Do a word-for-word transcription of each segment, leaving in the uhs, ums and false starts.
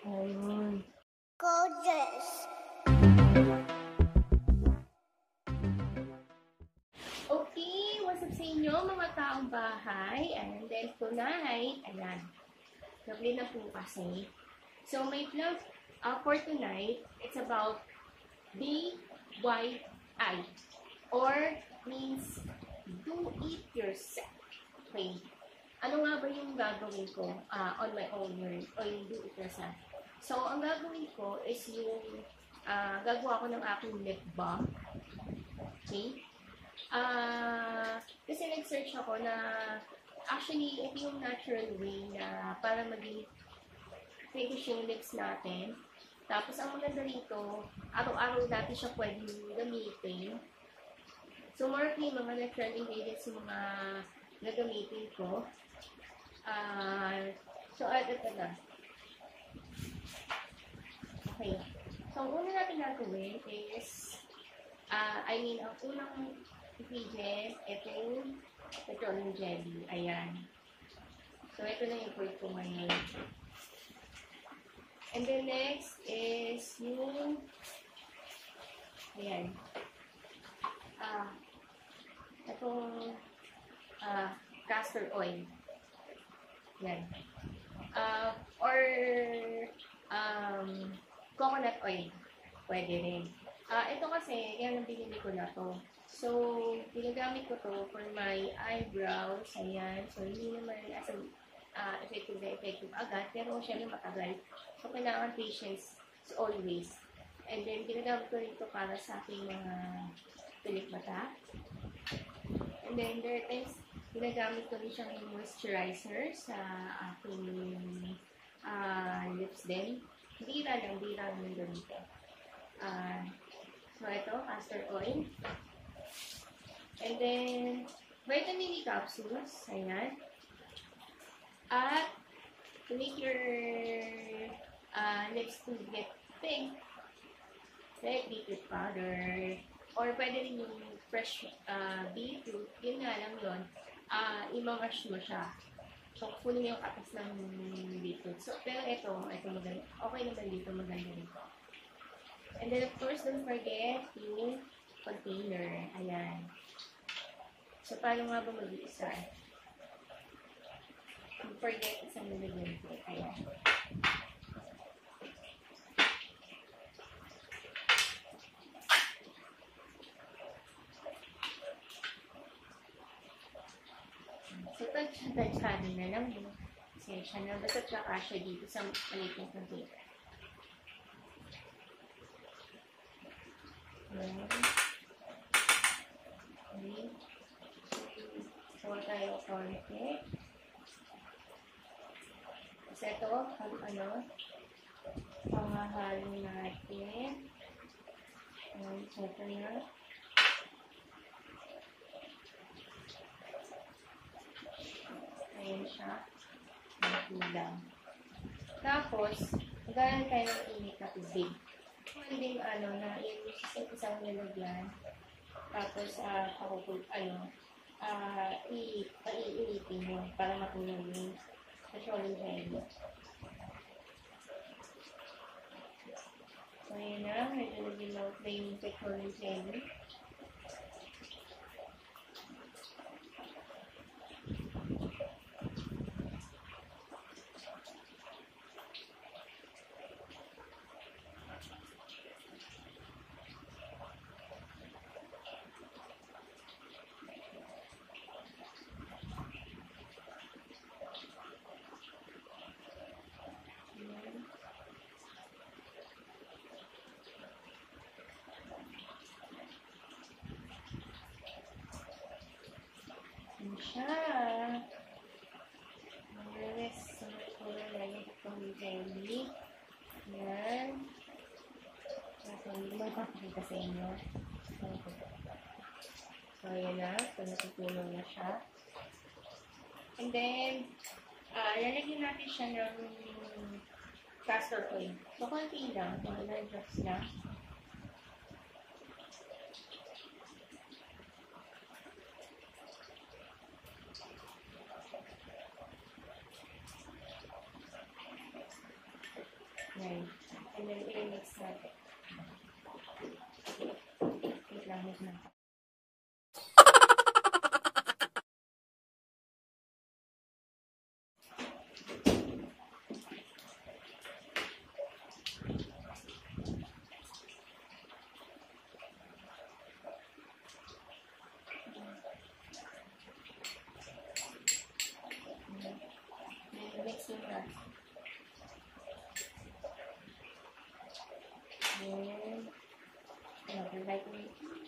Ayun. Gorgeous. Okay, what's up sa inyo mga taong bahay? And then tonight, ayan, gabi na po kasi. So my vlog uh, for tonight, it's about D Y I or means do it yourself. Okay. Ano nga ba yung gagawin ko uh, on my own word o yung do it yourself? So, ang gagawin ko is yung uh, gagawa ko ng aking lip balm. Okay? Uh, kasi nag-search ako na actually, ito yung natural way na para maging finish yung lips natin. Tapos, ang maganda rito, araw-araw natin siya pwedeng gamitin. So, more of yung mga natural ingredients yung mga gagamitin ko. Uh, so, at ito na. Okay. So, ang una natin gagawin is, uh, I mean, ang unang ingredient, ito yung petroleum jelly. Ayan. So, ito na yung point ko ngayon. And then next is yung, ayan, ah, uh, itong uh, castor oil. Yan. Uh, or um, coconut oil. Pwede rin. Uh, ito kasi, yan ang binili ko na to. So, ginagamit ko to for my eyebrows. Ayan. So, hindi naman as a, uh, effective na effective agad. Pero, syempre matagal. So, kailangan patience always. And then, ginagamit ko rin to para sa aking mga tulik mata. And then, there is ginagamit ko rin siyang moisturizer sa aking uh, lips din. Bira lang, bira lang yung ganito. Uh, so, ito, castor oil. And then, vitamin E capsules. Ayan. At, to make your uh, lips to get pink, like beetroot powder. Or, pwede rin yung fresh uh, beetroot. Yun nga lang yun. Uh, imamash mo siya. So, kunin mo yung katas ng beetroot. So, pero ito, ito maganda. Okay naman dito, maganda dito. And then, of course, don't forget yung container. Ayan. So, paano nga ba mag-iisa? Don't forget isang nilagyan ko. Ayan. So, tag-tag-tagin na lang yun. Sensya na. Basta kakasya dito sa maliit ng container. Ayan. Okay. So, tayo konti. Kasi ito, ang ano, pangahalo natin. Ayan, so ito na. Ayan siya. Magkulang. Tapos, magalan tayo ng init na tubig. Hindi ano, na yung isang nilagyan. Tapos, ah, uh, pakukul, ano, ah, uh, i-iinitin mo para makulang yung petroleum jelly. So, ayan na. Medyo nag-load na yung petroleum jelly. Ayan siya. Yes, sumagpura na yung itong jelly. Ayan. So, hindi mo ipapakita sa inyo. So, ayan na. So, natutulong na siya. And then, uh, lalagyan natin siya ng castor oil. So, konti lang. Mga ilang drops lang. natin. Wait lang, wait lang. Mix mo na. Then, another vitamin.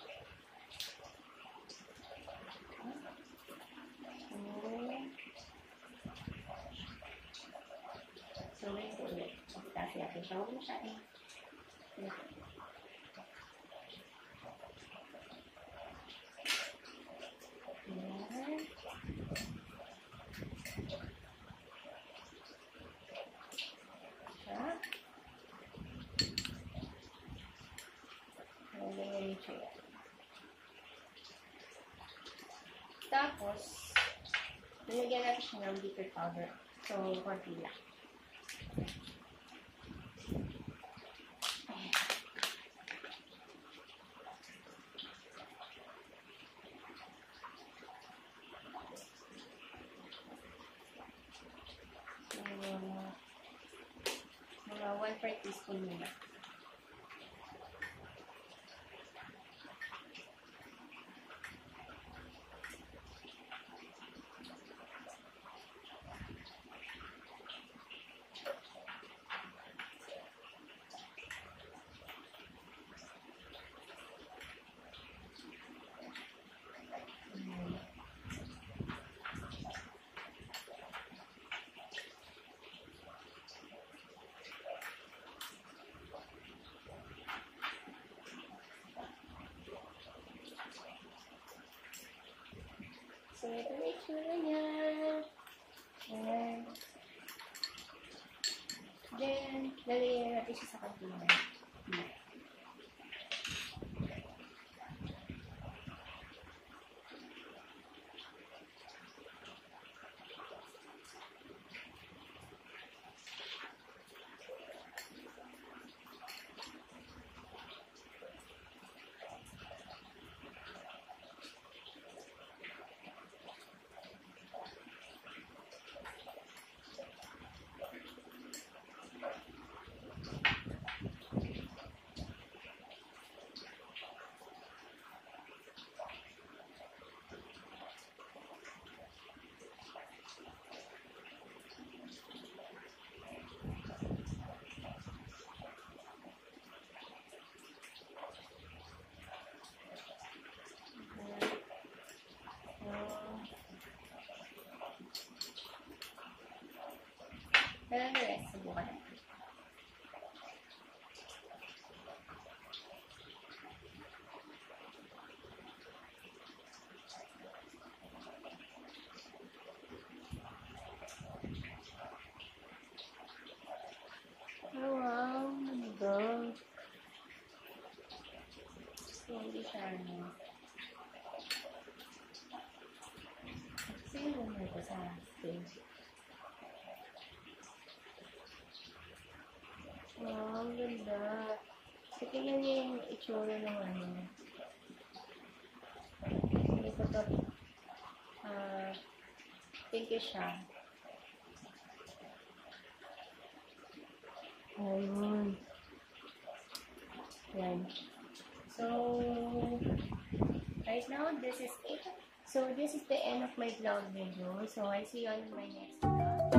So, rinse ulit. Kasi natin siya. Huwag mo siya eh. Ayan. Siya. Ayan siya. Tapos, nilagyan natin siya ng bitter powder. So, konti lang. Mga one fourth teaspoon nila. So, ito na itsura niya. Ayan. Then, lalagyan natin siya sa container. Hmm. Kailan the rest? Subukan natin. Oh, wow. Ano ba? So, hindi siya ano. Kasi yung mo ito sa stage. Wow, ang ganda. So, tingnan niyo yung itsura ng ano. Hindi ko ito, ah, pinkish siya. Ayun. Yan. So, right now, this is it. So, this is the end of my vlog video. So, I'll see you on my next vlog.